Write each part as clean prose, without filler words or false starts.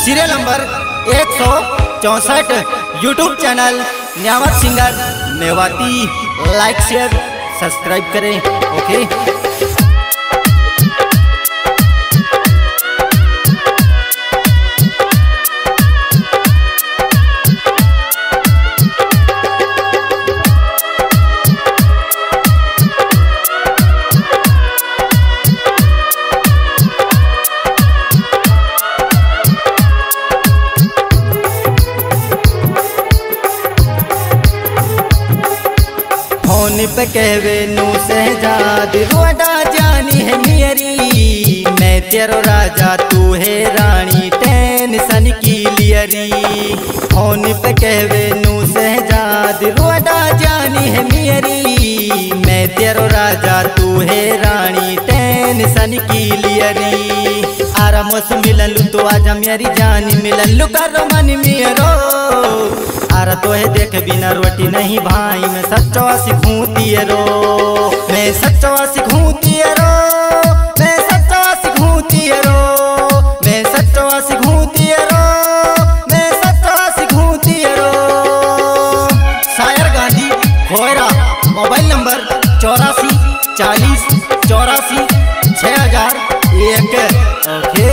Serial number 164 YouTube channel Nyamat singer Mewati. Like share subscribe करें। Okay. Phone पे कहवे नू सहजाद रोडा जानी है मेरी, मैं तेरो राजा तू है रानी टेंशन की लियरी। फोन पे कहवे नू सहजाद रोडा जानी है मेरी, मैं तेरो राजा तू है रानी टेंशन की लियरी। आरामोस मिलन लू तो आजा मेरी जानी, मिलन लू करो मन मेरो। आरा तो है देख बिना रोटी नहीं भाई, मैं सच्चा सिखूं तियरो, मैं सच्चा सिखूं तियरो, मैं सच्चा सिखूं तियरो, मैं सच्चा सिखूं तियरो, मैं सच्चा सिखूं तियरो। शायर गांधी खोयरा। Mobile number 84 40 84 6001। ओके।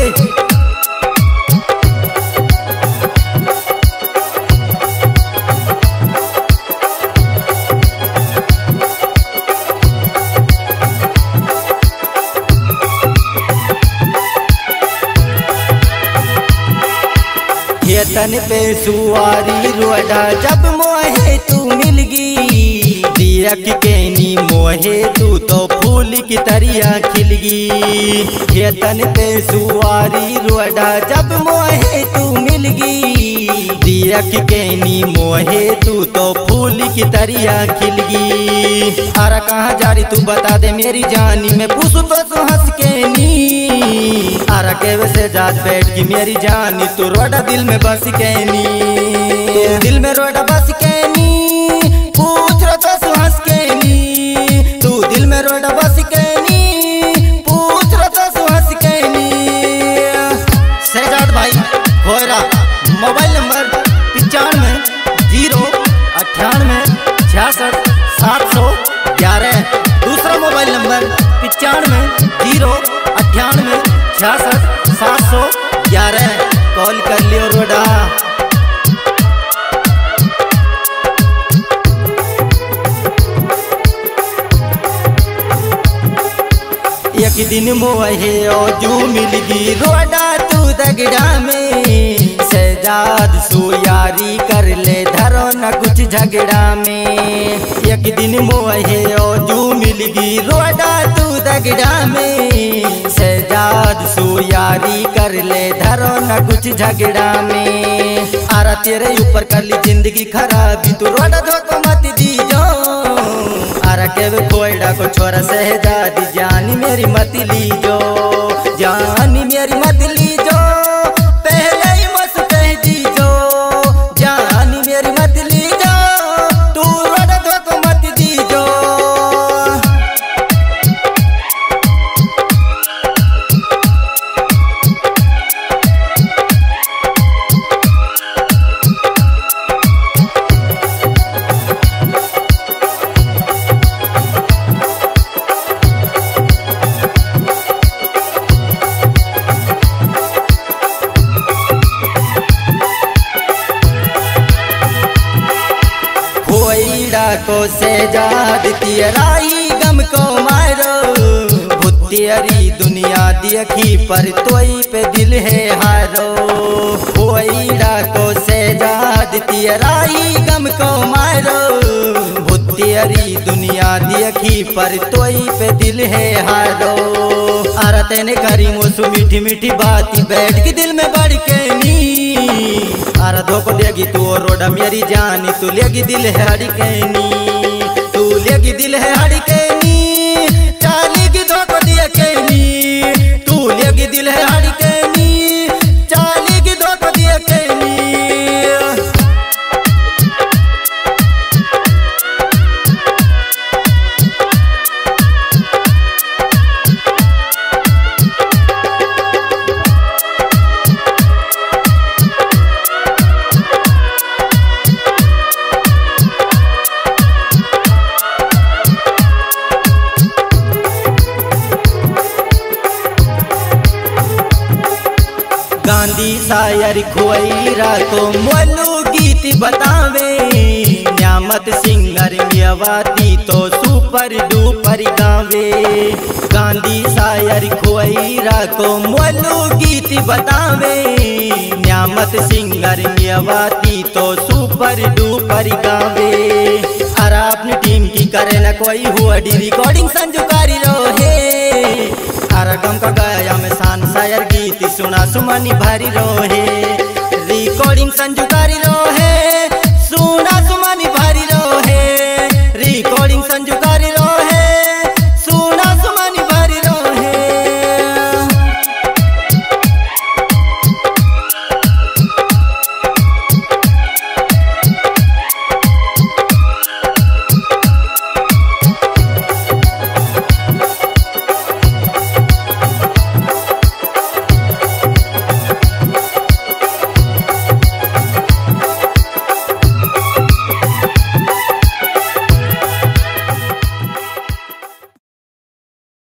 तन पे सुवारी रोडा जब मोहे तू मिलगी, दिया की कहनी मोहे तू तो फूल की तरिया खिलगी। तन पे सुवारी रोडा जब मोहे तू मिलगी, दिया की कहनी मोहे तू तो फूल की तरिया खिलगी। आरा कहाँ जा रही तू बता दे मेरी जानी, मैं पूछू तो हंस के नी। आरा के वैसे जात बैठ की मेरी जानी, तू रोडा दिल में बस के नी, दिल में रोडा बस के नी। पूछ रो तो हंस के नी, तू दिल में रोडा बस के नी, पूछ रो तो हंस के नी। शहजाद भाई खोयरा। Mobile number 95 098 66 711। दूसरा मोबाइल नंबर 95 098 66 711। कॉल कर लियो रोडा। एक दिन मोहे जू मिलगी रोडा तू दगड़ा में, शहजाद सुयारी कर ले धरो न कुछ झगड़ा में। एक दिन मोहे जू मिलगी रोडा तू दगड़ा में, शहजाद सुयारी कर ले धरो न कुछ झगड़ा में। आरा तेरे ऊपर कर ली जिंदगी खराबी, तू रोडा धोखो मत दी जो। आरा के कोयडा को छोरा शहजादी जानी मेरी मत ली जो, जानी मेरी मत ली जो। पहले ही मत कह दी जो, जानी मेरी मत ली जो, तू रोडा धोखो मत दी जो। को शहजाद तियराई गम को मारो, भुतियरी दुनिया देखी पर तोई पे दिल है हारो। कोईड़ा को शहजाद तियराई गम को मारो, भुतियरी दुनिया देखी पर तोई पे दिल है हारो। आरा तेने करी मोसू मीठी मीठी बात बैठ के दिल में बढ़ के नी। आरा धोखो देगी तू और रोडा मेरी जानी, तू लेगी दिल है हड़केनी, तू लेगी दिल है हड़केनी। चालेगी धोखो दिया केनी, तू लेगी दिल है हड़केनी, चालेगी धोखो दिया केनी। गांधी शायर खुआईरा तो मोलू गीत बतावे, न्यामत सिंगर मियावाती तो सुपर डुपर गावे। गांधी शायर खुआईरा तो मोलू गीत बतावे, न्यामत सिंगर मियावाती तो सुपर डुपर गावे। अरे अपनी टीम की करे न कोई हुआ डी रिकॉर्डिंग संजुकारी रोहे। अरे गम का गाया में शान शायर गीत सुना सुमनी भारी रोहे। रिकॉर्डिंग संजुकारी रोहे।